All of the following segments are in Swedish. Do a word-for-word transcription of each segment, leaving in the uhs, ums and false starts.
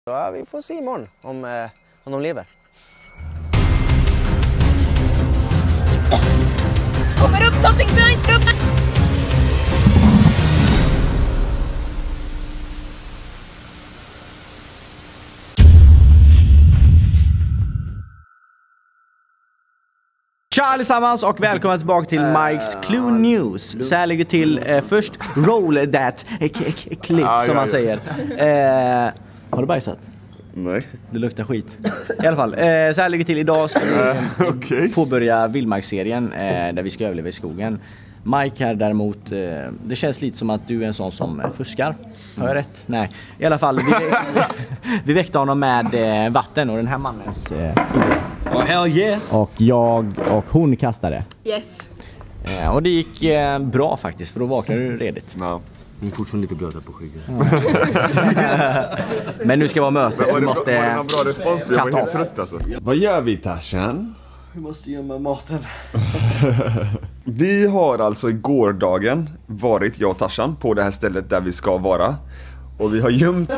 Ja, vi får se imorgon om, eh, om de lever. Kommer upp någonting fint upp! Tja allesammans och välkomna tillbaka till Mike's Clue News. Så här ligger till eh, först roll that clip ah, som ja, man ja. säger. Eh, har du bajsat? Nej. Det luktar skit. I alla fall, eh, så här ligger till idag ska vi eh, okay. påbörja vildmarksserien eh, där vi ska överleva i skogen. Mike här däremot, eh, det känns lite som att du är en sån som eh, fuskar. Har jag rätt? Nej. I alla fall, vi, vi väckte honom med eh, vatten och den här mannens eh, oh, hell yeah. och jag och hon kastade. Yes. Eh, och det gick eh, bra faktiskt, för då vaknade du redigt. Ja. Hon är fortfarande lite blöt på skyggen. Men nu ska vara möte så vi måste var det någon bra respons? Jag var helt off. trött alltså. Vad gör vi, Tarzan? Vi måste gömma maten. Vi har alltså i gårdagen varit, jag och Tarzan, på det här stället där vi ska vara. Och vi har gömt...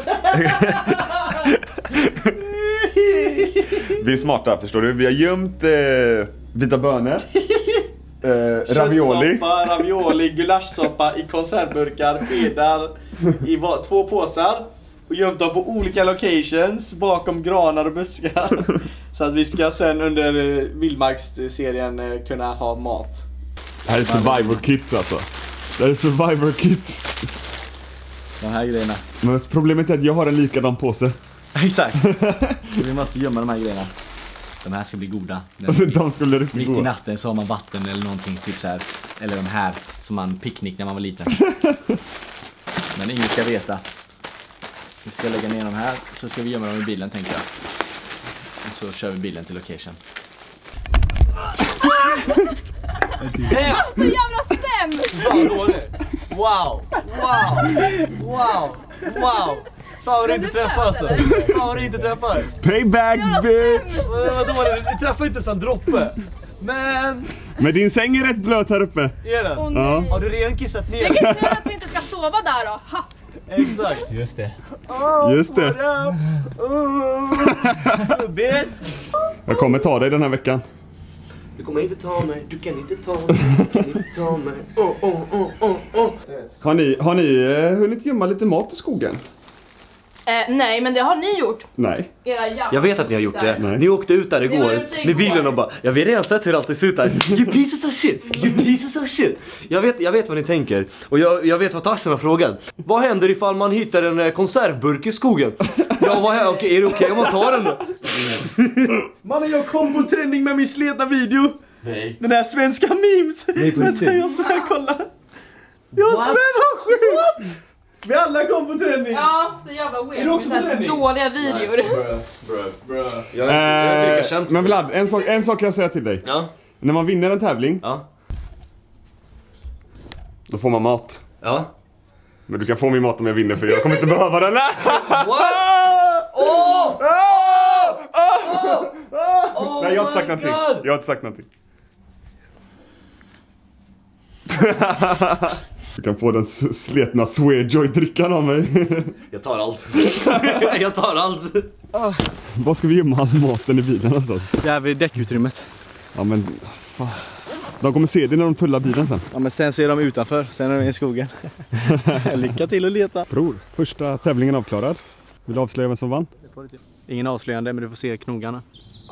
Vi är smarta, förstår du? Vi har gömt eh, vita bönor. Eh, ravioli. Köttsoppa, ravioli, gulaschsoppa i konservburkar, skedar i va- två påsar. Och gömt dem på olika locations bakom granar och buskar. Så att vi ska sen under eh, vildmarksserien eh, kunna ha mat. Det här är survivor kit alltså. Det här är survivor kit. De här grejerna. Men problemet är att jag har en likadan påse. Exakt. Så vi måste gömma de här grejerna. De här ska bli goda. De skulle riktigt Mitt i goda. natten så har man vatten eller någonting typ så här. Eller de här som man picknick när man var liten. Men ingen ska veta. Vi ska lägga ner dem här, så ska vi gömma dem i bilen tänker jag. Och så kör vi bilen till location. Så jävla sämst! Wow! Wow! Wow! Wow! Fan vad du inte träffar alltså! Fan vad du inte träffar! Payback bitch! Vadå? Du träffar inte en droppe! Men... Men din säng är rätt blöt här uppe. Är den? Åh, Ja. nej. Har du redan kissat ner? Vilken tur att vi inte ska sova där då. Ha. Exakt! Just det. Oh, Just det. Oh, bitch! Jag kommer ta dig den här veckan. Du kommer inte ta mig, du kan inte ta mig, du kan inte ta mig. Oh, oh, oh, oh, oh. Har ni, har ni eh, hunnit gömma lite mat i skogen? Eh, nej, men det har ni gjort. Nej. Era jävla Jag vet att ni har gjort det. Nej. Ni åkte ut där Ni var igår ute igår. med bilen och bara, jag vet redan sett hur det alltid ser ut där. You pieces of shit, you pieces of shit. Jag vet, jag vet vad ni tänker. Och jag, jag vet vad Tarzan har frågat. Vad händer ifall man hittar en eh, konservburk i skogen? Ja, vad händer? Okej, är det okej om man tar den då? Mannen, jag kom på träning med min sletna video. Nej. Den här svenska memes. Nej, på Vänta, riktigt. jag svär, kolla. Jag svär, vad sjukt. Vi alla kom på träning. Ja, så jävla weird. Är du också med så här på träning? dåliga videor. Jag har inte, jag har inte lika känsla. men Vlad, en sak, en sak kan jag säga till dig. Ja, När man vinner en tävling, ja, då får man mat. ja. Men du kan få min mat om jag vinner, för jag kommer inte behöva den. What? Åh! Oh Nej, jag har inte sagt my någonting. God. Jag har inte sagt någonting. Du kan få den s- sletna Swearjoy-drickan av mig. Jag tar allt. Jag tar allt. Vad ska vi gömma all maten i bilen alltså? Där vid däckutrymmet. Ja men... fan. De kommer se det när de tullar bilen sen. Ja, men sen ser de utanför, sen är de i skogen. Lycka till att leta. Bror, första tävlingen avklarad. Vill du avslöja vem som vann? Ingen avslöjande, men du får se knogarna.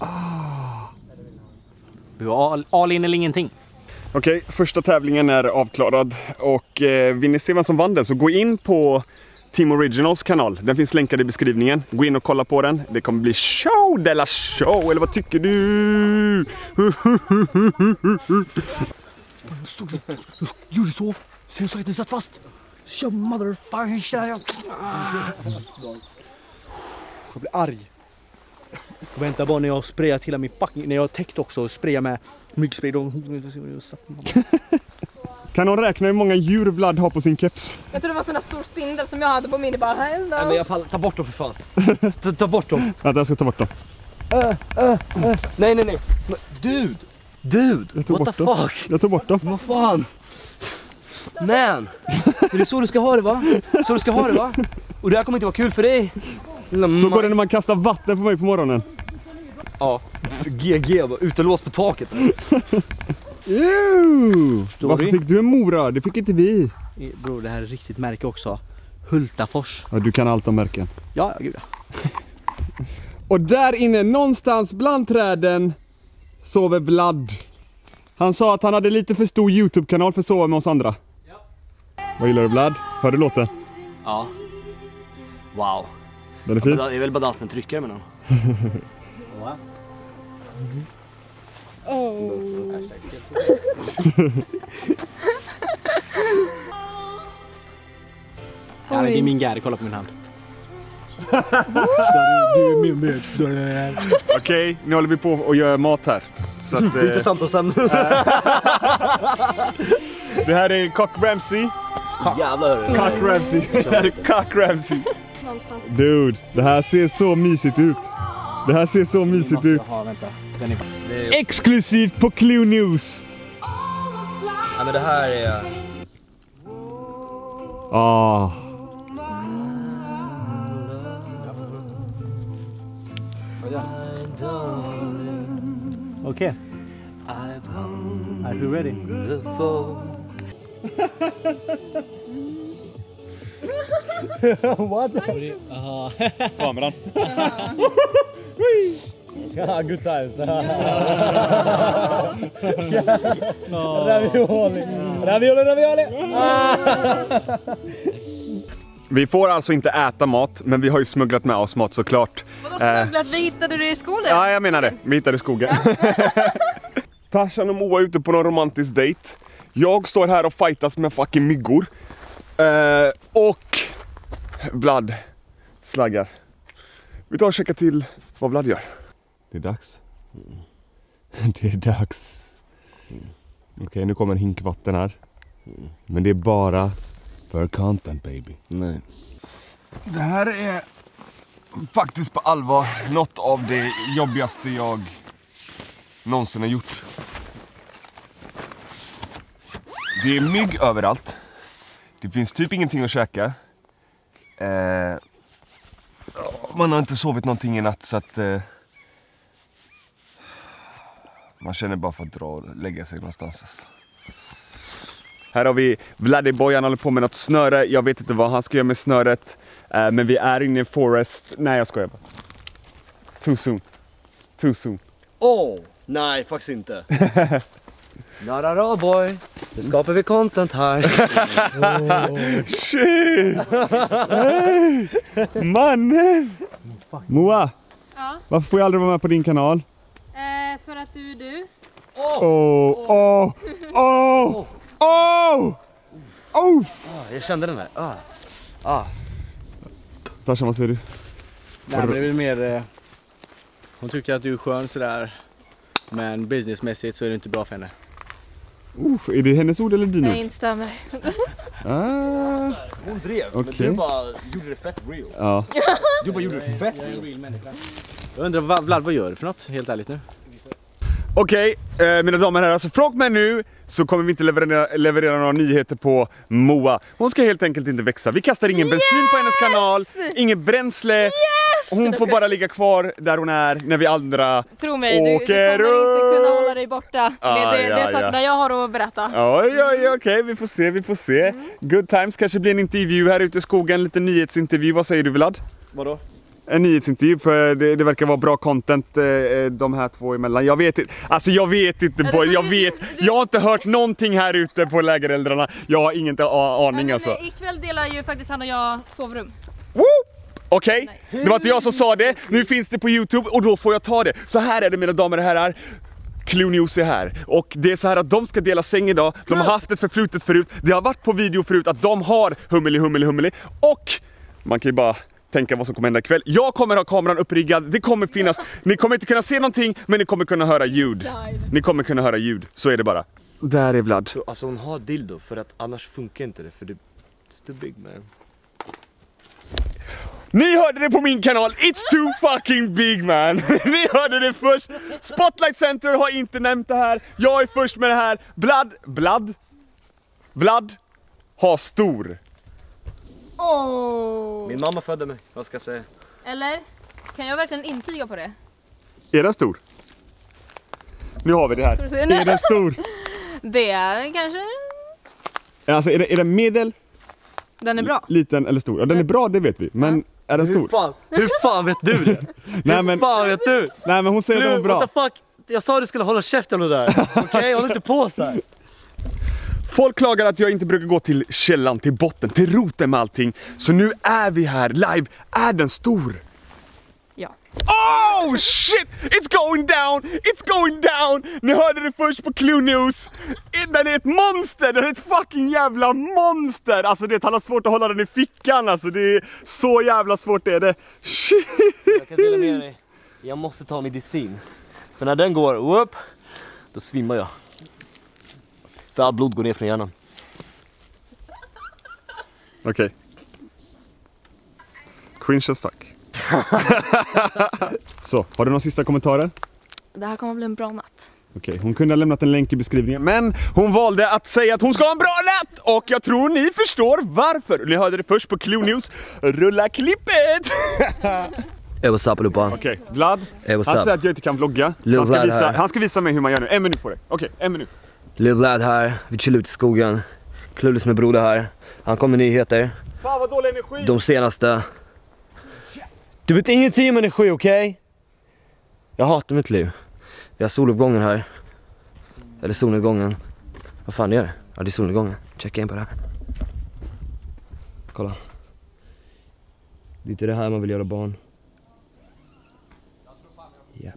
Du har all, all in eller ingenting. Okej, första tävlingen är avklarad. Och eh, vill ni se vem som vann den så gå in på Team Originals kanal. Den finns länkad i beskrivningen. Gå in och kolla på den. Det kommer bli show de la show. Eller vad tycker du? Gjorde så. Sen så att den satt fast. So motherfucker. Jag blir arg. Och vänta bara när jag har sprayat hela min fucking... När jag har täckt också och sprayat med myggspray. Kan någon räkna hur många djur Vlad har på sin keps? Jag tror det var en sån där stor spindel som jag hade på min. Det bara, hello. Nej men jag fall, ta bort dem för fan. Ta, ta bort dem. Ja, jag ska ta bort dem. Uh, uh, uh. Nej nej nej. Men, dude. Dude. Jag tog What bort the dem. fuck? Jag tog bort dem. Vad fan? Man. Så det är så du ska ha det va? Så du ska ha det va? Och det här kommer inte vara kul för dig. Så går det när man kastar vatten på mig på morgonen. Ja, G G, utelåst på taket. Ew. Varför fick du en mora? Det fick inte vi. Bro, det här är riktigt märke också. Hultafors. Ja, du kan allt om märken. Ja, gud ja. Och där inne, någonstans bland träden, sover Vlad. Han sa att han hade lite för stor YouTube-kanal för att sova med oss andra. Ja. Vad gillar du, Vlad? Hör du låten? Ja. Wow. Den är fin. Det är väl bara dansen tryckare med den. Oh. Ja, det är min gärd, kolla på min hand. Du är min med. Okej, okay, nu håller vi på och gör mat här. Så att, eh... intressant och sen. Det här är Cock Ramsay. Jävlar. Cock Ramsay. Det här är Cock Ramsay. Dude, det här ser så mysigt ut. Det här ser så mysigt ut. Ha, vänta. Den är... Exklusivt på Clue News. Ja, men det här är... Ah. Okej. Are you ready? What? Kameran. Ja, good times. Ravioli. Ravioli, ravioli. Vi får alltså inte äta mat, men vi har ju smugglat med oss mat såklart. Vadå smugglat? Vi hittade det i skogen? Ja, jag menar det. Vi hittade i skogen. Tarzan och Moa är ute på någon romantisk dejt. Jag står här och fightas med fucking myggor. Uh, och Vlad slaggar. Vi tar och checkar till vad Vlad gör. Det är dags. Mm. Det är dags. Mm. Okej, okay, nu kommer en hink vatten här. Mm. Men det är bara för content, baby. Nej. Det här är faktiskt på allvar något av det jobbigaste jag någonsin har gjort. Det är mygg överallt. Det finns typ ingenting att käka. Eh, man har inte sovit någonting i natt så att eh, man känner bara för att dra och lägga sig någonstans. Alltså. Här har vi Vladdyboy, han håller på med något snöre. Jag vet inte vad han ska göra med snöret. Eh, men vi är inne i forest. Nej, jag skojar bara. Too soon. Too soon. Åh, oh, nej faktiskt inte. Not at all, boy. Nu skapar vi content här. Oh. Shit! Hey. Mannen! Moa, ja. Varför får jag aldrig vara med på din kanal? Eh, för att du är du. Åh, åh, åh, åh! Åh! Jag kände den där. Ah. Ah. Tarzan, vad säger du? Nej, men det är väl mer... Eh, hon tycker att du är skön sådär. Men businessmässigt så är det inte bra för henne. Uh, är det hennes ord eller dina ord? Jag instämmer. Ah, hon drev, okay. Men du bara gjorde det fett real. Ja. Du bara gjorde det fett real. Jag undrar vad Vlad, vad gör du för något? Helt ärligt nu. Okej, okay, eh, mina damer och herrar, så fråga mig nu så kommer vi inte leverera, leverera några nyheter på Moa. Hon ska helt enkelt inte växa. Vi kastar ingen yes! bensin på hennes kanal, ingen bränsle. Yes! Hon får bara ligga kvar där hon är när vi andra Tro mig, du, åker du kommer inte kunna hålla dig borta. Ah, det, det, ja, det är sakerna ja. jag har att berätta. Oj, oj, oj, okej, vi får se, vi får se. Mm. Good times, kanske blir en intervju här ute i skogen, lite nyhetsintervju. Vad säger du, Vlad? Vadå? En nyhetsintervju, för det, det verkar vara bra content eh, de här två emellan. Jag vet inte, alltså jag vet inte, boy, jag vet, jag har inte hört någonting här ute på lägereldrarna. Jag har ingen aning men, alltså. Men ikväll delar ju faktiskt han och jag sovrum. Okej, okay. Det var inte jag som sa det. Nu finns det på YouTube och då får jag ta det. Så här är det, mina damer och herrar. Clue News är här. Och det är så här att de ska dela säng idag. De har haft ett förflutet förut. Det har varit på video förut att de har hummeli, hummeli, hummeli. Och man kan ju bara tänka vad som kommer hända ikväll. Jag kommer ha kameran uppriggad. Det kommer finnas. Ni kommer inte kunna se någonting, men ni kommer kunna höra ljud. Ni kommer kunna höra ljud. Så är det bara. Där är Vlad. Så, alltså hon har dildo för att annars funkar inte det. För det är too big, man. Ni hörde det på min kanal, it's too fucking big, man. Ni hörde det först. Spotlight Center har inte nämnt det här. Jag är först med det här. Vlad, Vlad Vlad har stor. Oh. Min mamma födde mig, vad ska jag säga? Eller? Kan jag verkligen intyga på det? Är den stor? Nu har vi det här. Ska du se? Är den stor? Det är kanske... Alltså är, det, är den medel, Den är bra. liten eller stor? Ja, den är bra, det vet vi. Men är den Hur stor? fan, hur fan vet du det? Nej, Hur men, fan vet du? nej men hon säger att den är Du, bra. what the fuck? Jag sa att du skulle hålla käften och det där. Okej, okay? Håll inte på så här. Folk klagar att jag inte brukar gå till källan, till botten, till roten med allting. Så nu är vi här live. Är den stor? Ja. Oh shit! It's going down! It's going down! Ni hörde det först på Clue News. Den är ett monster! Den är ett fucking jävla monster! Alltså det är svårt att hålla den i fickan. Alltså det är så jävla svårt det är det. Shit! Jag kan dela med dig. Jag måste ta medicin. För när den går upp, då svimmar jag. För all blod går ner från hjärnan. Okej. Okay. Cringe as fuck. Så, har du några sista kommentarer? Det här kommer bli en bra natt. Okej, okay, hon kunde ha lämnat en länk i beskrivningen. Men hon valde att säga att hon ska ha en bra natt! Och jag tror ni förstår varför. Ni hörde det först på Clue News. Rulla klippet! Hey, what's up allihopa? Okej, okay, Vlad. Hey, han säger att jag inte kan vlogga. Så han, ska visa, han ska visa mig hur man gör nu. En minut på det. Okej, okay, en minut. Lil Vlad här, vi chillar ute i skogen. Clueless med broder här. Han kommer med nyheter. Fan vad dålig energi! De senaste. Du vet ingenting om energi, okej? Okay? Jag hatar mitt liv. Vi har soluppgången här. Eller solnedgången. Vad fan är det? Ja, det är solnedgången. Checka in på det här. Kolla. Det är inte det här man vill göra barn. Japp.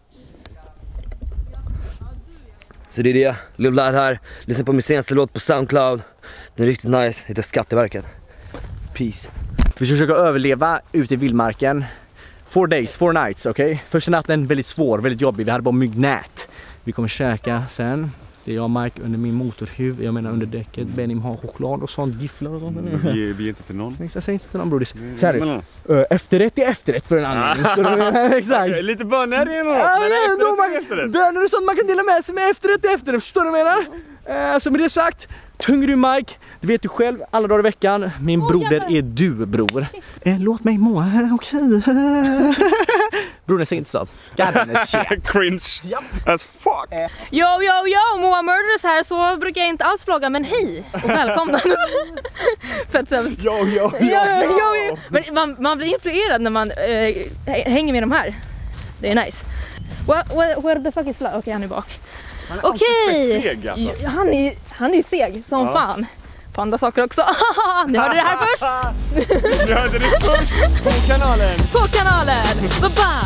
Så det är det. Lil Vlad här. Lyssna på min senaste låt på Soundcloud. Den är riktigt nice. Heter Skatteverket. Peace. Vi ska försöka överleva ute i vildmarken. Four days, four nights, okej? Okay? Första natten väldigt svår, väldigt jobbig. Vi hade bara myggnät. Vi kommer käka sen. Det är jag och Mike under min motorhuv. Jag menar under däcket. Benim har choklad och sånt. Gifflar och sånt. Vi, vi är inte till någon. Jag säger inte till någon, brodis. Så här, uh, efterrätt är efterrätt för en annan. Exakt. Okay, lite bönor i något. Ja, men efterrätt är efterrätt. Bönor är sånt man kan dela med sig med. Efterrätt är efterrätt. Förstår du vad jag menar? Uh, så med det sagt. Tungru Mike, det vet du själv alla dagar i veckan. Min oh, broder jävlar. Är du, bror. Eh, låt mig må, okej. Okay. Brodern säger inte så. Cringe. Yep. As fuck. Eh. Yo, yo, yo, Moa Murders här. Så brukar jag inte alls vlogga, men hej och välkomna. Fett sämst. Yo, yo, yo, yo, yo, yo. Men man, man blir influerad när man eh, hänger med de här. Det är nice. What, what, where the fuck is Vlad? Okej, okay, han är bak. Okej, okay. alltså. han, är, han är seg som ja. Fan. På andra saker också. Ni hörde det här först. Ni hörde det först på kanalen. På kanalen. Så bam.